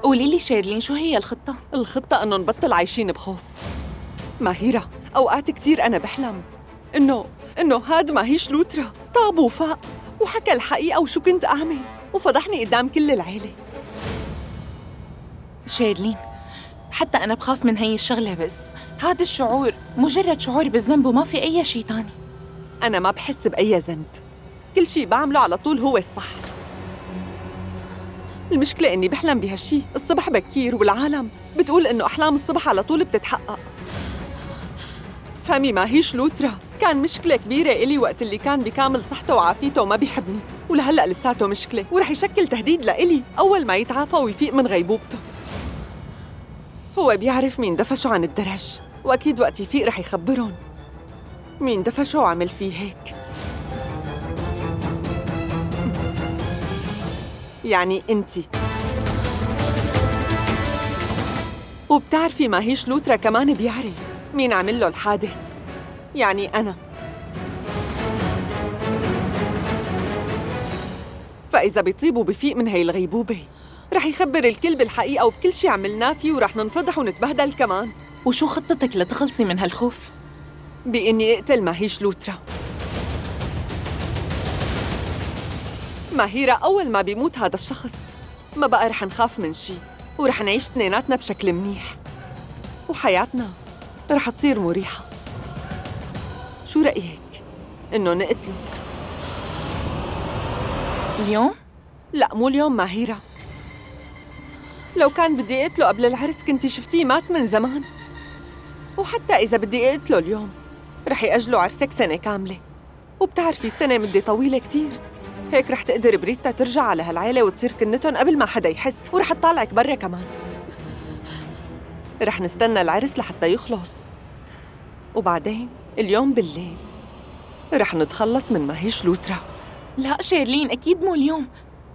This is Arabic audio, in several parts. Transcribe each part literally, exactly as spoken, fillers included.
قولي لي شيرلين، شو هي الخطة؟ الخطة إنه نبطل عايشين بخوف. ماهيرة، أوقات كتير أنا بحلم إنه إنه هاد ماهيش لوترا طاب وفاق وحكى الحقيقة وشو كنت أعمل وفضحني قدام كل العيلة. شيرلين، حتى أنا بخاف من هي الشغلة، بس هذا الشعور مجرد شعور بالذنب وما في أي شيء تاني. أنا ما بحس بأي ذنب، كل شيء بعمله على طول هو الصح. المشكلة إني بحلم بهالشي الصبح بكير، والعالم بتقول إنه أحلام الصبح على طول بتتحقق. فهمي ماهيش لوترا كان مشكلة كبيرة إلي وقت اللي كان بكامل صحته وعافيته وما بيحبني، ولهلأ لساته مشكلة ورح يشكل تهديد لإلي أول ما يتعافى ويفيق من غيبوبته. هو بيعرف مين دفشه عن الدرج، وأكيد وقت يفيق رح يخبرهم مين دفشه وعمل فيه هيك. يعني أنتي. وبتعرفي ماهيش لوترا كمان بيعرف مين عمل له الحادث، يعني أنا. فإذا بيطيب وبفيق من هي الغيبوبة رح يخبر الكل بالحقيقة وبكل شي عملناه فيه، ورح ننفضح ونتبهدل كمان. وشو خطتك لتخلصي من هالخوف؟ بإني أقتل ماهيش لوترا. ماهيرة، أول ما بيموت هذا الشخص ما بقى رح نخاف من شي، ورح نعيش اثنيناتنا بشكل منيح، وحياتنا رح تصير مريحة. شو رأيك إنه نقتله؟ اليوم؟ لا، مو اليوم ماهيرة. لو كان بدي أقتله قبل العرس كنتي شفتيه مات من زمان. وحتى إذا بدي أقتله اليوم رح يأجلوا عرسك سنة كاملة، وبتعرفي السنة مدة طويلة كتير، هيك رح تقدر بريتا ترجع على هالعيلة وتصير كنتهم قبل ما حدا يحس، ورح تطالعك برا كمان. رح نستنى العرس لحتى يخلص، وبعدين اليوم بالليل رح نتخلص من ماهيش لوترا. لا شيرلين، أكيد مو اليوم.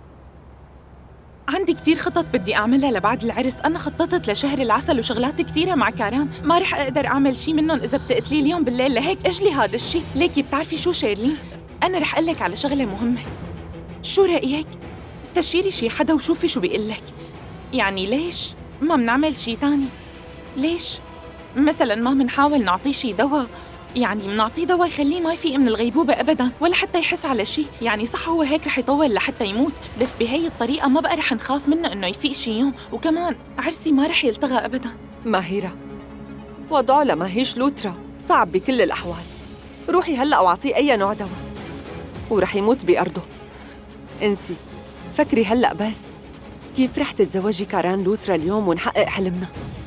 عندي كتير خطط بدي أعملها لبعد العرس. أنا خططت لشهر العسل وشغلات كتيرة مع كاران، ما رح أقدر أعمل شي منهم إذا بتقتلي اليوم بالليل، لهيك أجلي هذا الشي. ليكي بتعرفي شو شيرلين، أنا رح أقلك على شغلة مهمة، شو رأيك؟ استشيري شي حدا وشوفي شو بيقلك. يعني ليش ما منعمل شي تاني؟ ليش مثلاً ما منحاول نعطيه شي دواء؟ يعني منعطيه دواء يخليه ما يفيق من الغيبوبة أبداً ولا حتى يحس على شي. يعني صح هو هيك رح يطول لحتى يموت، بس بهي الطريقة ما بقى رح نخاف منه إنه يفيق شي يوم، وكمان عرسي ما رح يلتغى أبداً. ماهيرة، وضعه لماهيش لوترا صعب بكل الأحوال. روحي هلأ واعطيه أي نوع دواء ورح يموت بأرضه. انسي، فكري هلأ بس كيف رح تتزوجي كاران لوترا اليوم ونحقق حلمنا.